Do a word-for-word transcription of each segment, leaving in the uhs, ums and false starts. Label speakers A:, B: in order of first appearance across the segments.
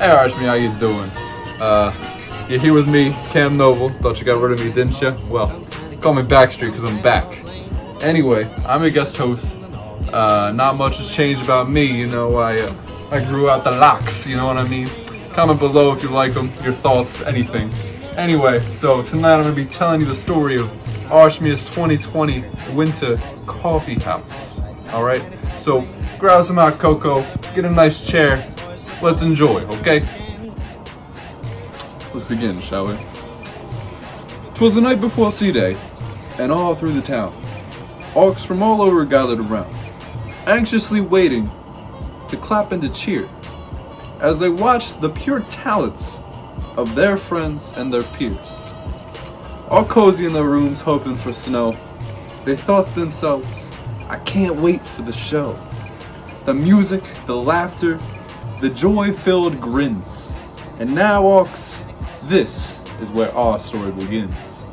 A: Hey Archme, how you doing? Uh, you're here with me, Cam Noble. Thought you got rid of me, didn't you? Well, call me Backstreet because I'm back. Anyway, I'm your guest host. Uh, not much has changed about me, you know, I, uh, I grew out the locks, you know what I mean? Comment below if you like them, your thoughts, anything. Anyway, so tonight I'm going to be telling you the story of Archme's twenty twenty Winter Coffee House. Alright, so grab some hot cocoa, get a nice chair, let's enjoy, okay? Let's begin, shall we? 'Twas the night before C-Day, and all through the town, orcs from all over gathered around, anxiously waiting to clap and to cheer, as they watched the pure talents of their friends and their peers. All cozy in their rooms hoping for snow, they thought to themselves, I can't wait for the show. The music, the laughter, the joy-filled grins. And now, orcs, this is where our story begins.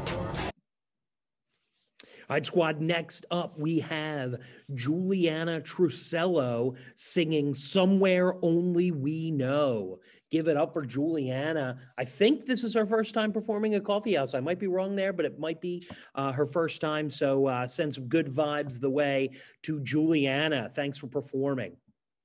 B: All right, squad, next up we have Juliana Trusello singing Somewhere Only We Know. Give it up for Juliana. I think this is her first time performing at Coffee House. I might be wrong there, but it might be uh, her first time. So uh, send some good vibes the way to Juliana. Thanks for performing.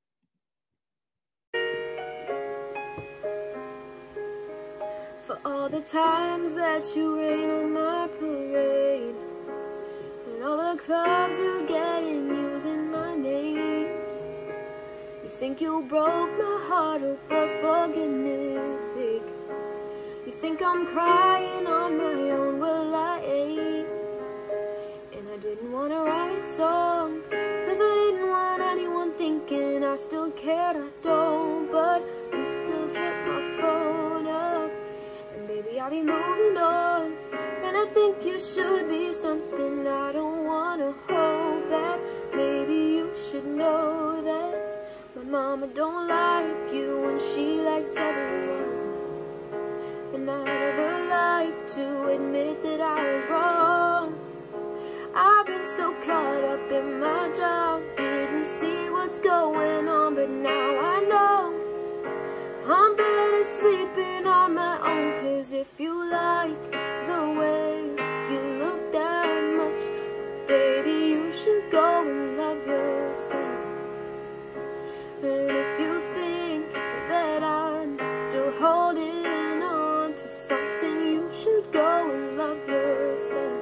C: For all the times that you rain on my parade, and all the clubs you get in using my name. You think you broke my heart, oh, but for goodness sake. You think I'm crying on my own, well I ain't. And I didn't want to write a song, cause I didn't want anyone thinking I still cared, I don't. But you still hit my phone up, and baby I'll be moving on. And I think you should be something I don't want to hold back. Maybe you should know that my mama don't like you and she likes everyone. And I never like to admit that I was wrong. I've been so caught up in my job, didn't see what's going on, but now I know I'm better sleeping on my own. Cause if you like the way you look that much, baby, you should go and love yourself. And if you think that I'm still holding on to something, you should go and love yourself.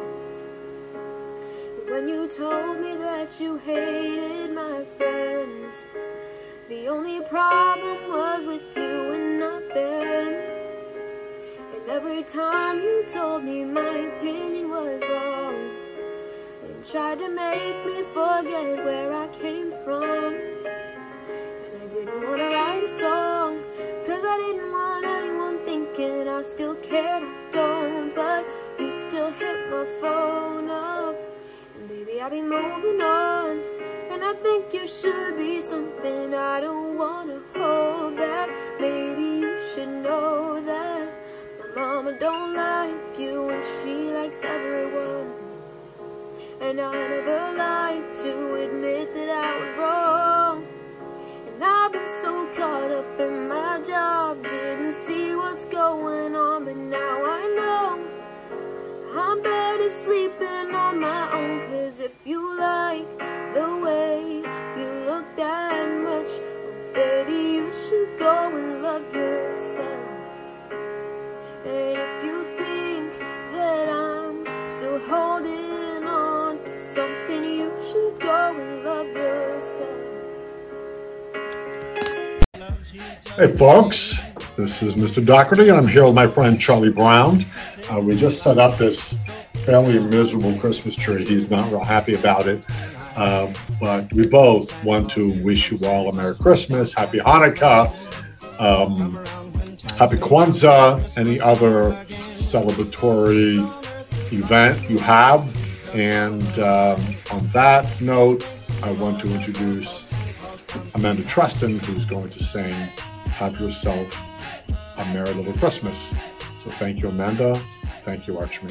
C: When you told me that you hated my friends, the only problem was with you and not them. And every time you told me my opinion was wrong, and tried to make me forget where I came from. And I didn't want to write a song, cause I didn't want anyone thinking I still cared, I don't. But you still hit my phone up, and baby I'll be moving on. And I think you should be something I don't want to hold back. Maybe you should know that my mama don't like you and she likes everyone. And I never like to admit that I was wrong. And I've been so caught up in my job, didn't see what's going on, but now I know I'm better sleeping on my own. Cause if you like the way you look that much, well, baby, you should go and love yourself. And if you think that I'm still holding on to something, you should go and love yourself.
D: Hey folks, this is Mister Doherty, and I'm here with my friend Charlie Brown. Uh, we just set up this fairly miserable Christmas tree. He's not real happy about it. Uh, but we both want to wish you all a Merry Christmas, Happy Hanukkah, um, Happy Kwanzaa, any other celebratory event you have. And um, on that note, I want to introduce Amanda Trustin, who's going to sing Have Yourself a Merry Little Christmas. So thank you, Amanda. Thank you, Archme.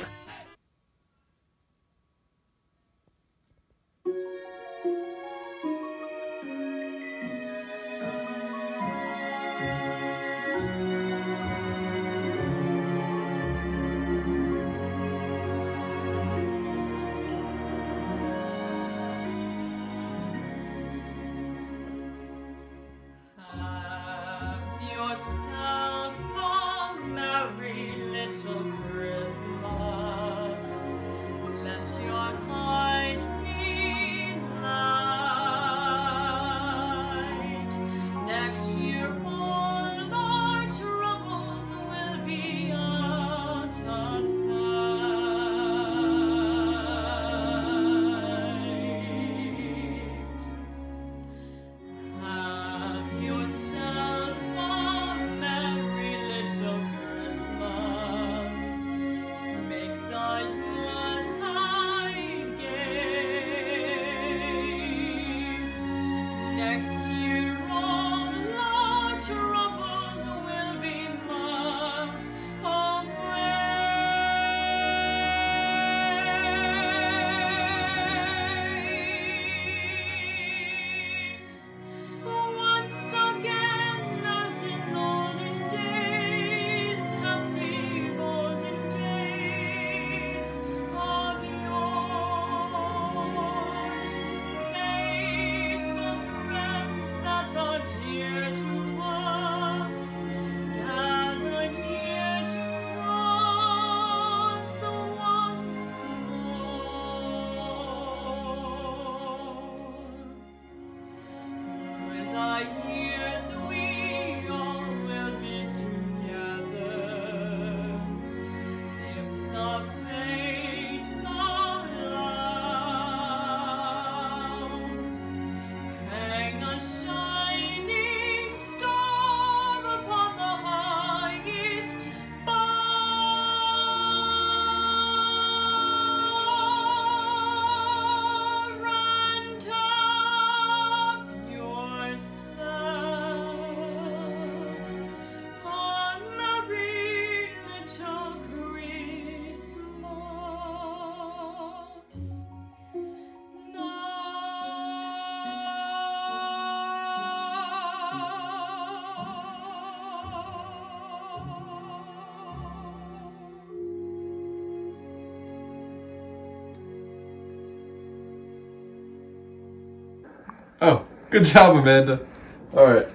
A: Oh, good job, Amanda. All right.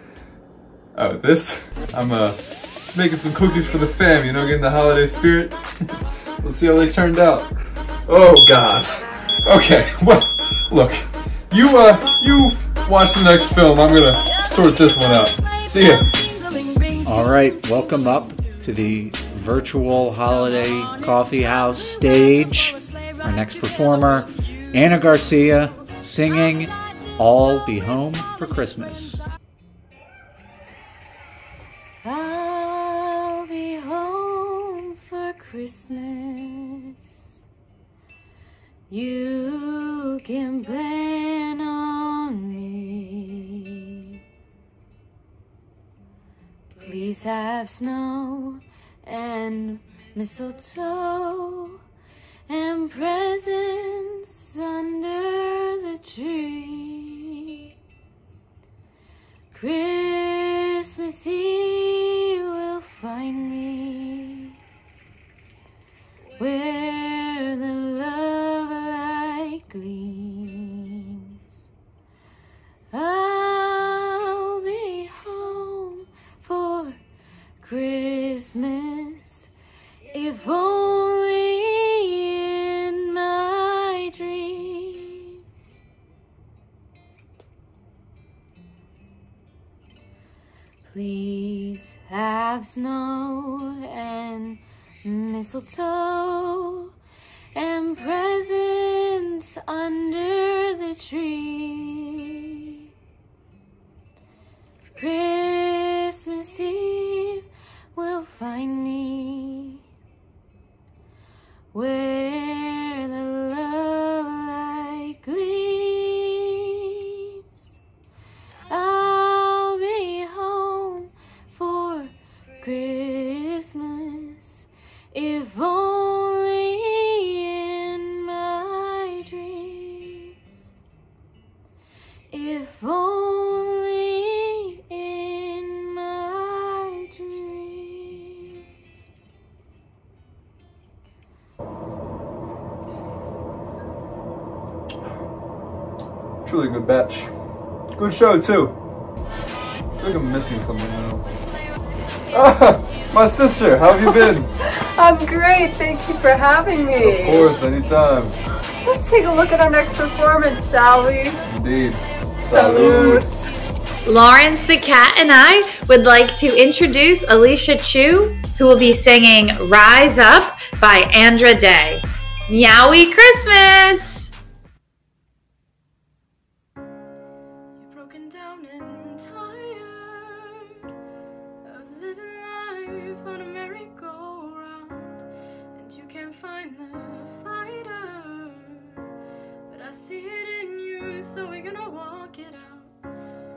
A: Oh, this? I'm uh, just making some cookies for the fam, you know, getting the holiday spirit. Let's see how they turned out. Oh, God. Okay, well, look. You, uh, you watch the next film. I'm gonna sort this one out. See ya.
E: All right, welcome up to the virtual holiday coffee house stage. Our next performer, Anna Garcia, singing I'll Be Home for Christmas.
C: I'll be home for Christmas. You can plan on me. Please have snow and mistletoe and presents under the tree. Christmas Eve will find me where the love light gleams. I'll be home for Christmas, if only in my dreams. Please have snow and mistletoe and presents under the tree. Christmas Eve will find me where the love light gleams. I'll be home for Christmas, if only in my dreams. If only in my dreams.
A: Truly good batch. Good show, too. I feel like I'm missing something now. Ah, my sister, how have you been?
F: I'm great, thank you for having me.
A: Of course, anytime.
F: Let's take a look at our next performance, shall we?
A: Indeed.
F: Salud.
G: Lawrence the Cat and I would like to introduce Alicia Chu, who will be singing Rise Up by Andra Day. Meowie Christmas!
C: You're broken down and tired of living life on a merry-go-round, and you can't find the fighter, but I see it in you, so we're gonna walk it out.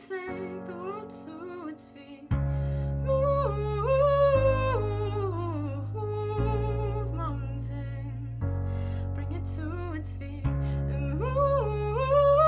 C: take the world to its feet. Move mountains, bring it to its feet. And move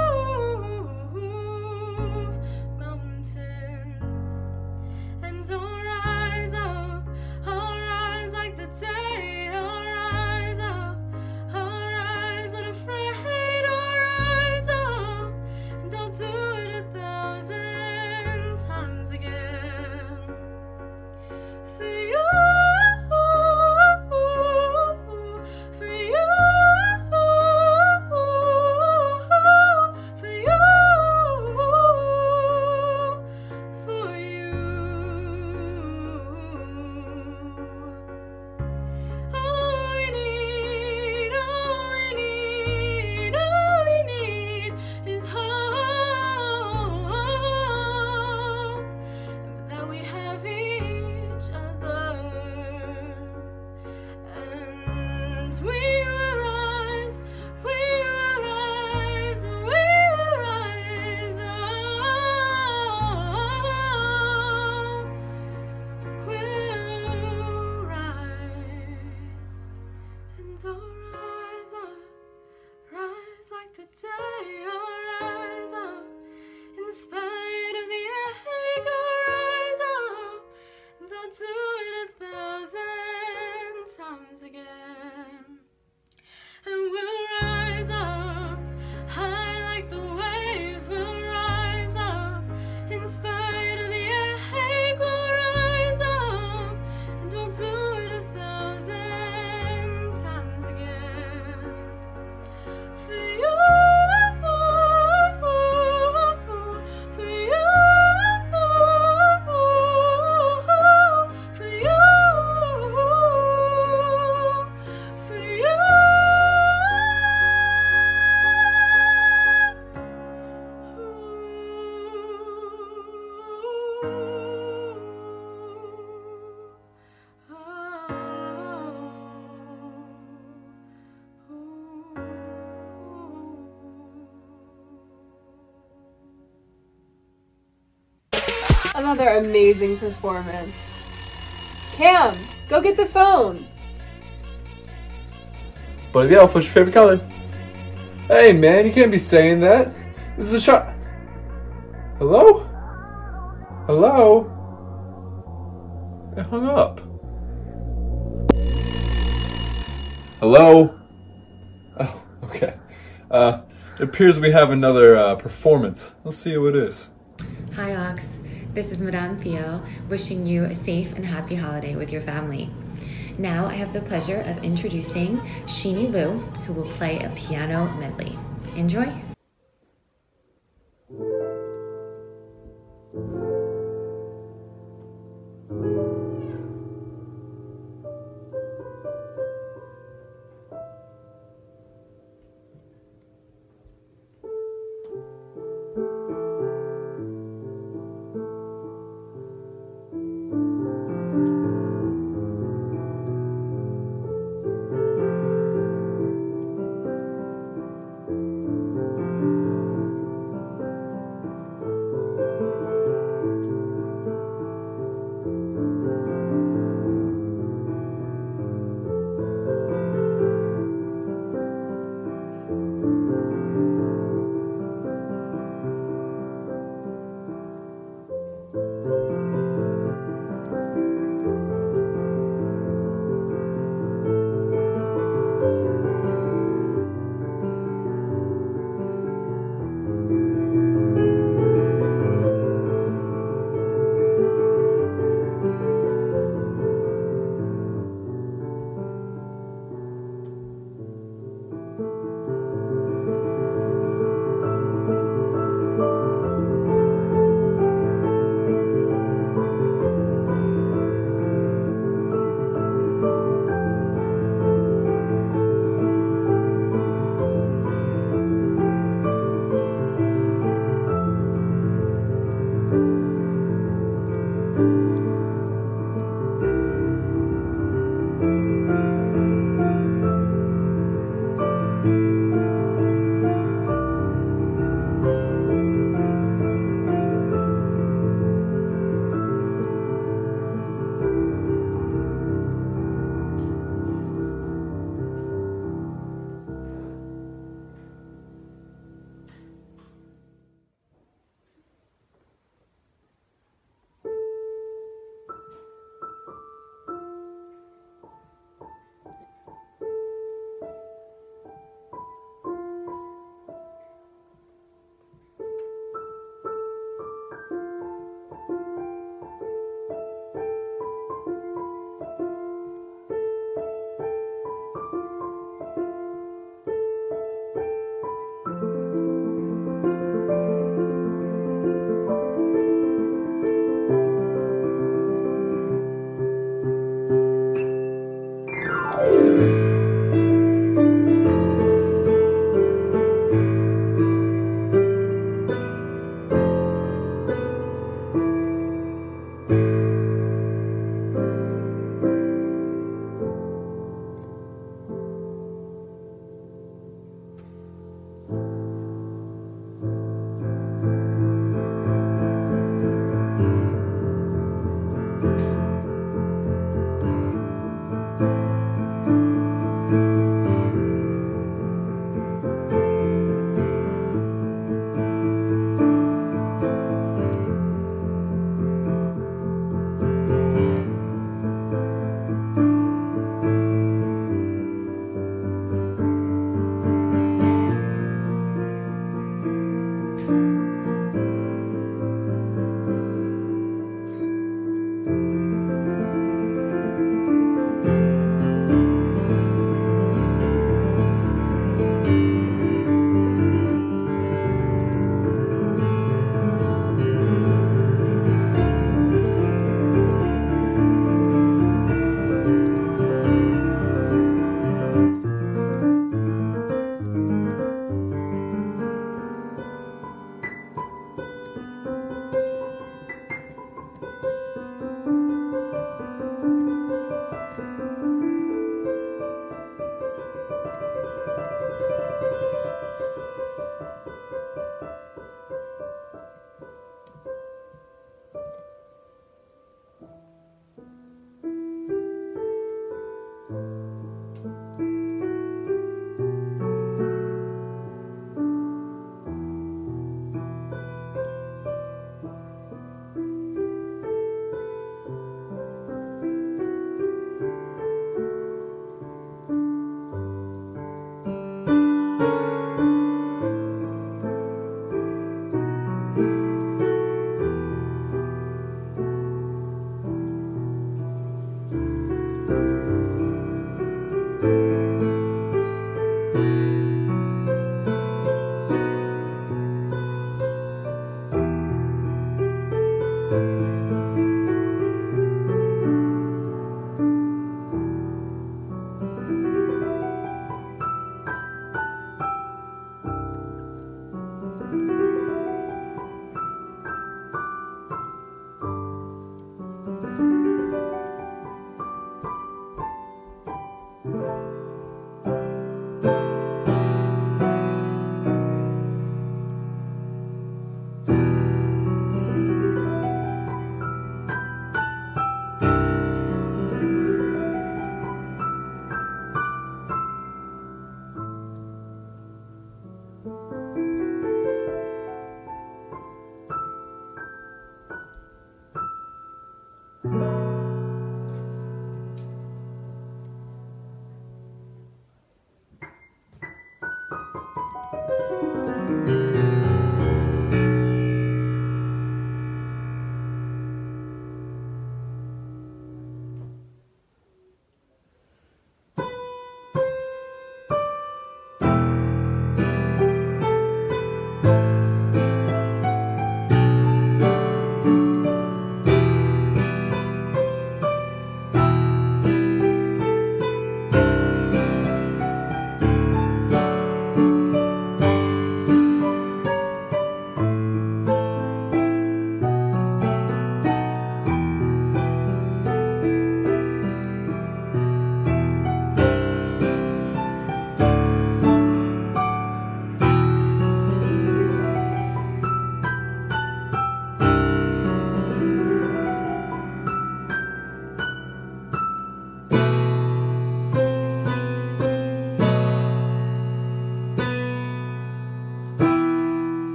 C: mountains. And I'll rise up, I'll rise like the day. I'll rise up, I'll rise unafraid. I'll rise up, and I'll do it a thousand times again. For you, for you, for you, for you. All we need, all we need, all we need is hope. That we have each other, and we will rise, we will rise, we will rise up. We'll rise, and I'll rise up, rise like the day. I'll rise up, in spite of the ache. I'll rise up, and I'll do it a thousand times again. And we'll rise up, high like the waves. We'll rise up, in spite of the ache. We'll rise up, and we'll do it a thousand times again. For you, for you, for you, for you.
F: Another amazing performance. Cam, go get the phone.
A: Buddy the Elf, what's your favorite color? Hey man, you can't be saying that. This is a shot. Hello? Hello? I hung up. Hello? Oh, okay. Uh, it appears we have another uh, performance. Let's see who it is.
H: Hi Ox, this is Madame Theo wishing you a safe and happy holiday with your family. Now I have the pleasure of introducing Sheenie Lou, who will play a piano medley. Enjoy.
C: Thank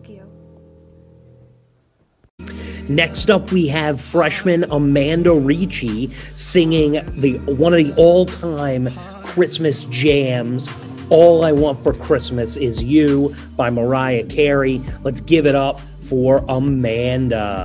C: you.
B: Next up, we have freshman Amanda Ricci singing the one of the all-time Christmas jams, All I Want for Christmas Is You by Mariah Carey. Let's give it up for Amanda.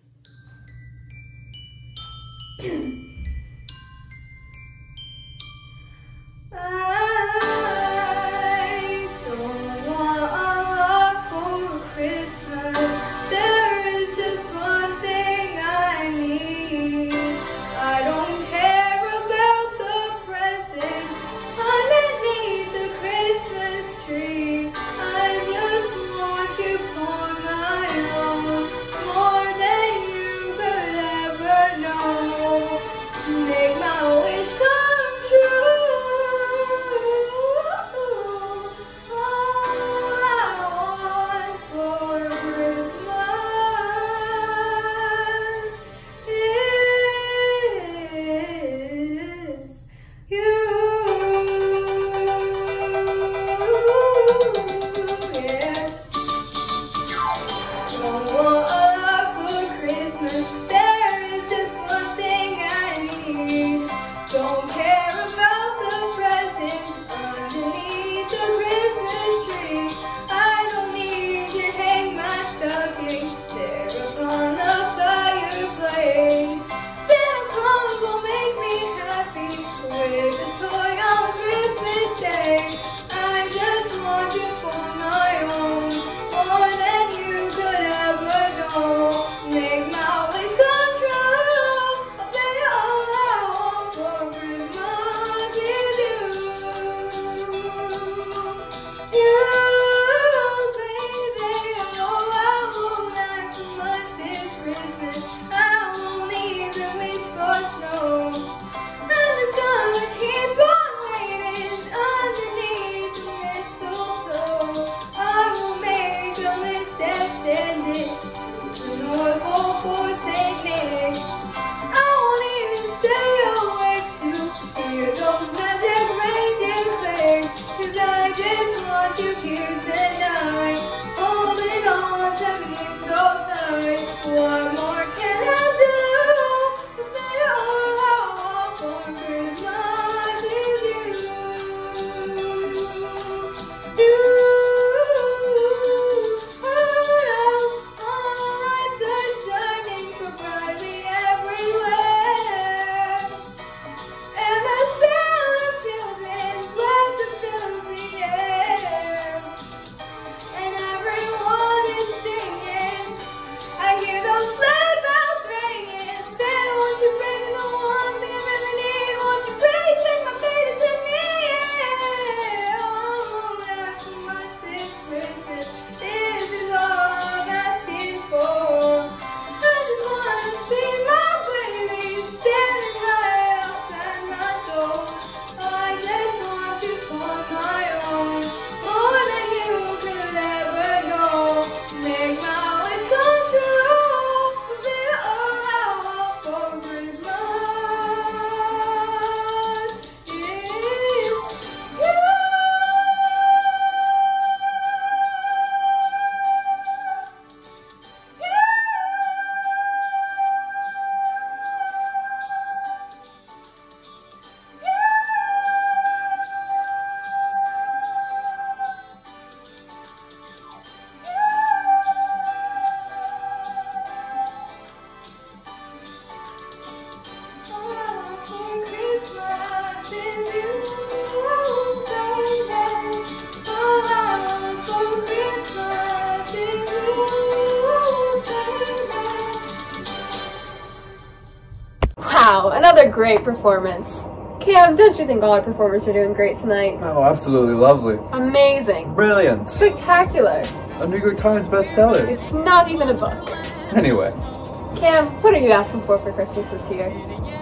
F: Wow, another great performance. Cam, don't you think all our performers are doing great tonight?
A: Oh, absolutely lovely.
F: Amazing.
A: Brilliant.
F: Spectacular.
A: A New York Times bestseller.
F: It's not even a book.
A: Anyway.
F: Cam, what are you asking for for Christmas this year?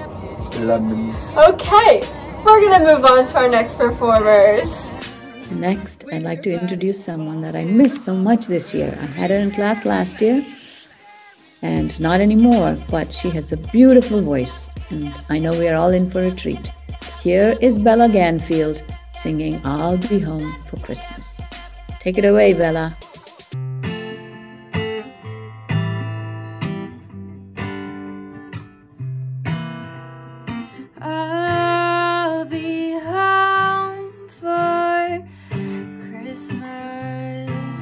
A: Lemons.
F: Okay, we're gonna move on to our next performers.
I: Next, I'd like to introduce someone that I missed so much this year. I had her in class last year, and not anymore, but she has a beautiful voice, and I know we are all in for a treat. Here is Bella Ganfield singing I'll Be Home for Christmas. Take it away, Bella.
C: Christmas,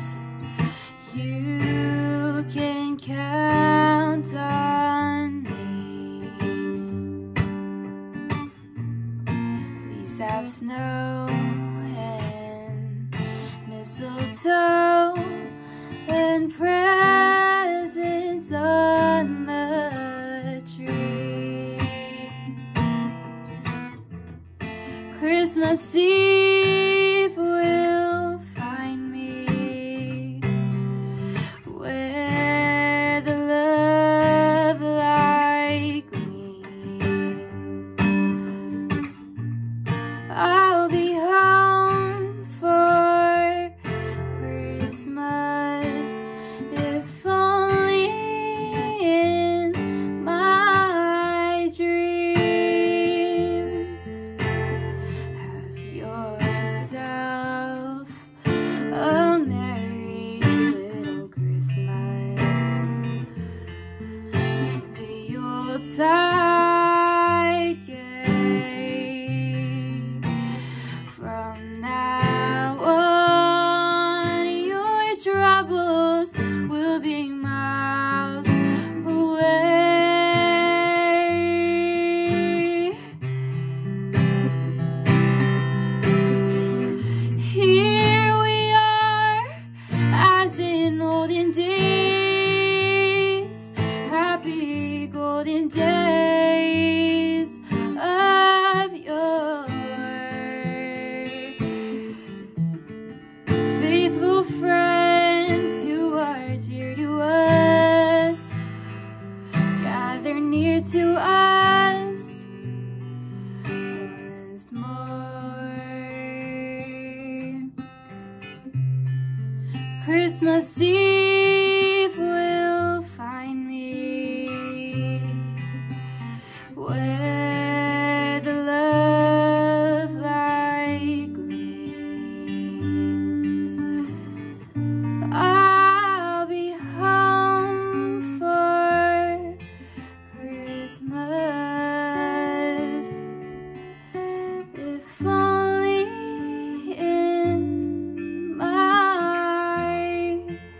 C: you can count on me. Please have snow and mistletoe and presents on the tree. Christmas Eve will find me where the love light gleams. I'll be home for Christmas, if only in my dreams. Have yourself a merry little Christmas. The Yuletide gay. From now on, your troubles will be miles away. Here we are, as in olden days, happy golden days of yore. Faithful friends who are dear to us, gather near to us once more. Christmas Eve will find me where the love light gleams. I'll be home for Christmas, if only in my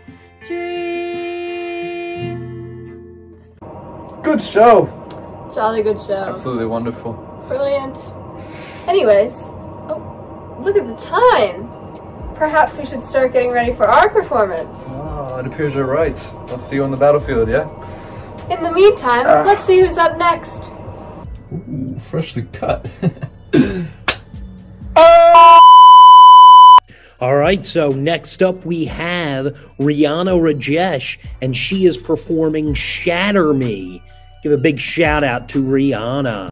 C: dreams.
A: Good show.
F: Jolly good show.
A: Absolutely wonderful.
F: Brilliant. Anyways, oh, look at the time. Perhaps we should start getting ready for our performance.
A: Ah, it appears you're right. I'll see you on the battlefield, yeah?
F: In the meantime,
A: Ah.
F: let's see who's up next.
A: Ooh, freshly cut.
B: All right, so next up we have Rihanna Rajesh, and she is performing Shatter Me. Give a big shout out to Rihanna.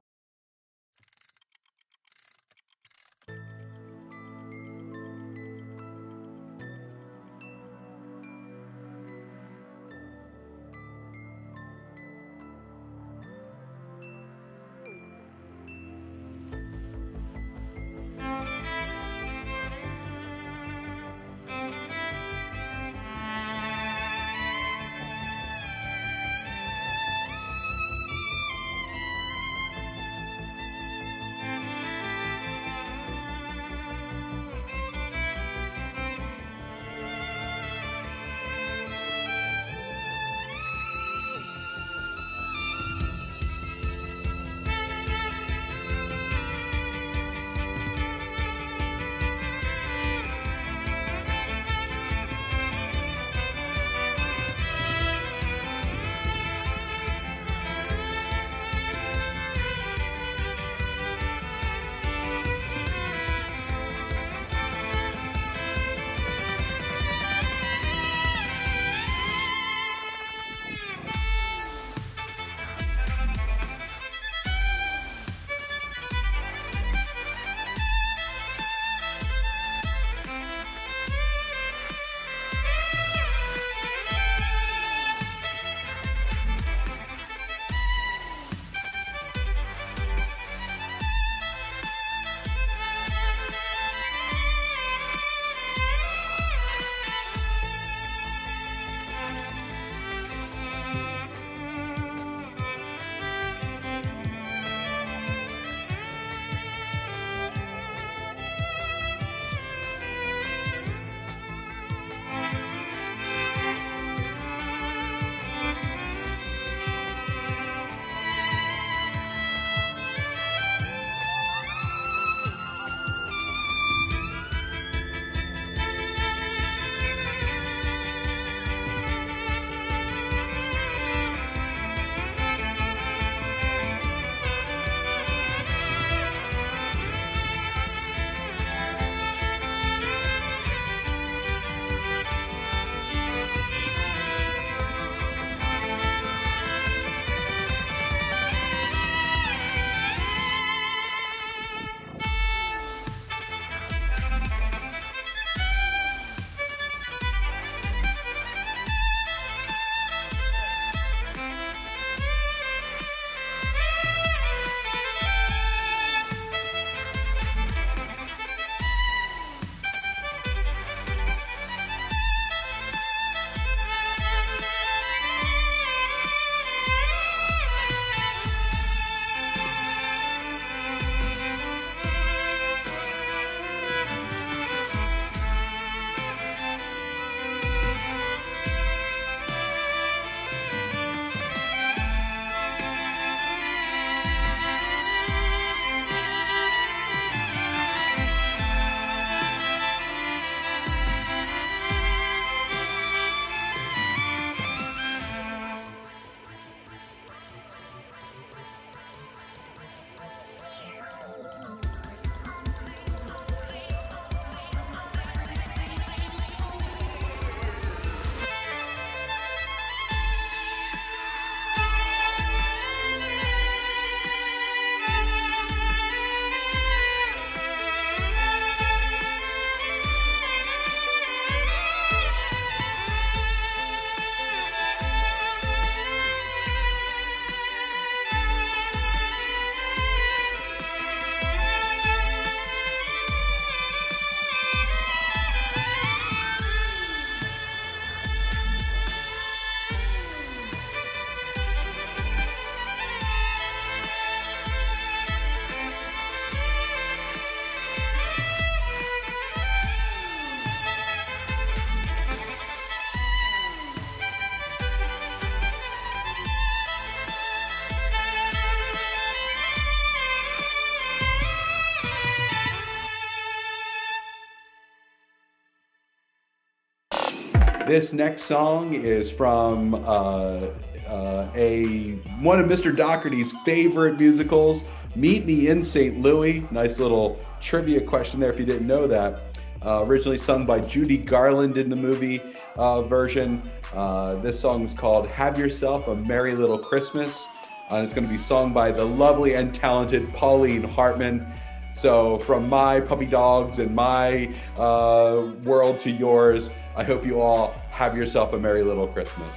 A: This next song is from uh, uh, a one of Mister Doherty's favorite musicals, Meet Me in Saint Louis. Nice little trivia question there if you didn't know that. Uh, originally sung by Judy Garland in the movie uh, version. Uh, this song is called Have Yourself a Merry Little Christmas. Uh, it's going to be sung by the lovely and talented Pauline Hartman. So from my puppy dogs and my uh, world to yours, I hope you all have yourself a merry little Christmas.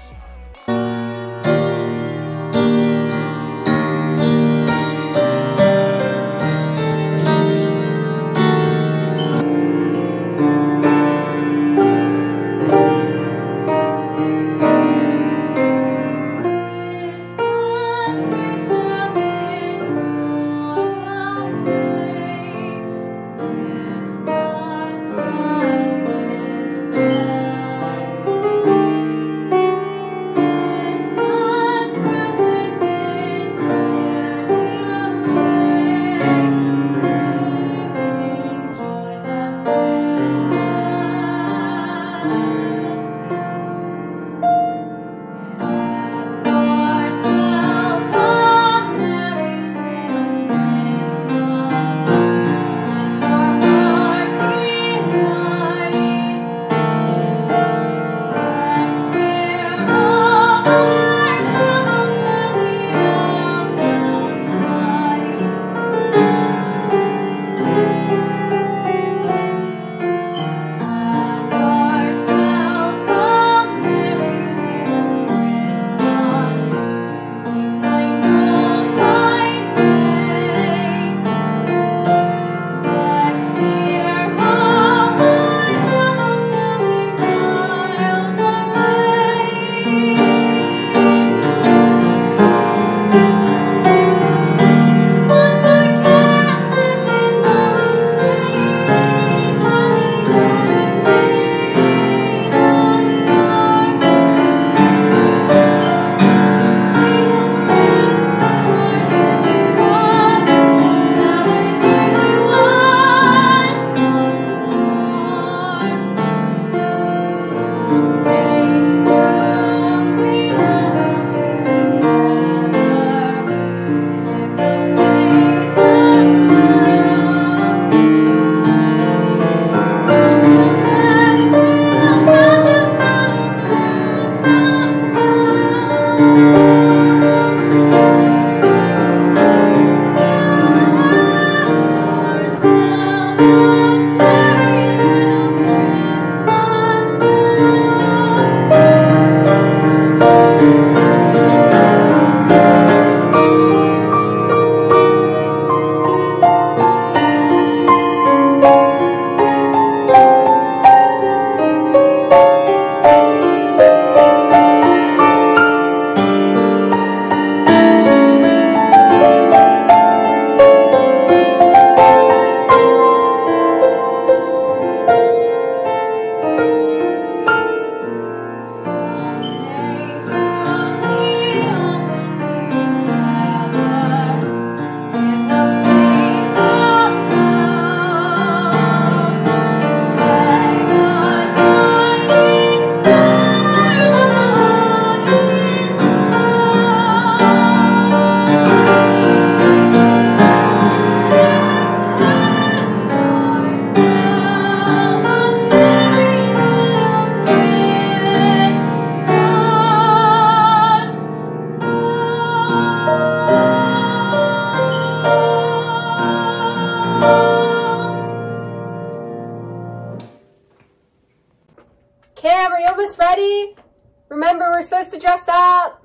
F: Cam, are you almost ready? Remember, we're supposed to dress up.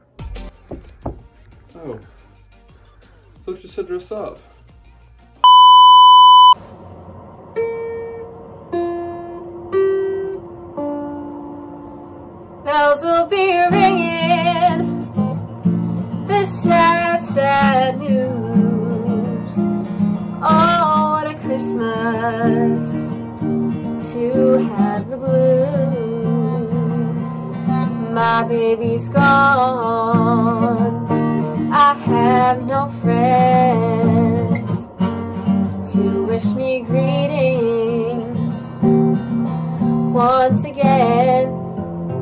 A: Oh. I thought you said dress up.
F: Bells will be ringing, the sad, sad news. Oh, what a Christmas to have the blues. My baby's gone, I have no friends to wish me greetings once again.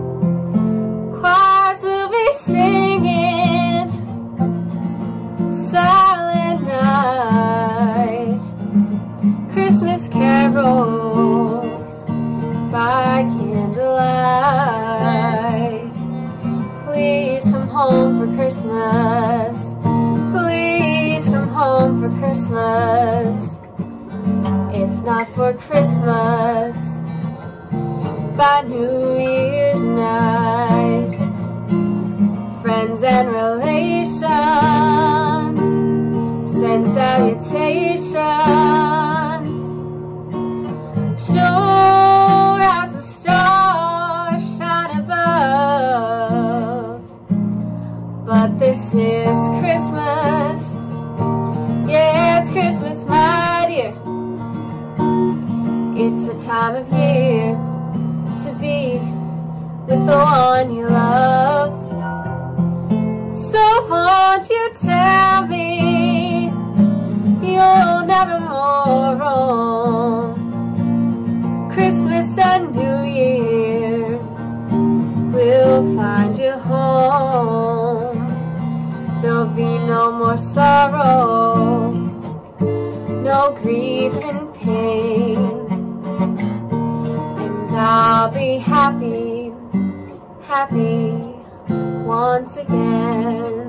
F: by candlelight. Please come home for Christmas. Please come home for Christmas. If not for Christmas, by New Year's night. Friends and relations send salutations. Sure as the stars shine above, but this is Christmas. Yeah, it's Christmas, my dear. It's the time of year to be with the one you love. So won't you tell me you'll never more roam? Christmas and New Year will find you home. There'll be no more sorrow, no grief and pain. I'll be happy, happy once again.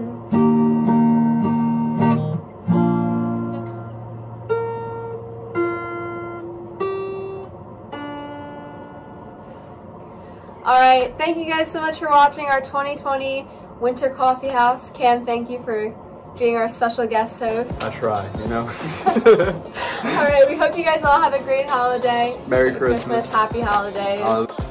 F: Alright, thank you guys so much for watching our twenty twenty Winter Coffee House. Cam, thank you for being our special guest host.
A: I try, you know.
F: Alright, we hope you guys all have a great holiday.
A: Merry Christmas.
F: Christmas, happy holidays.
A: Uh,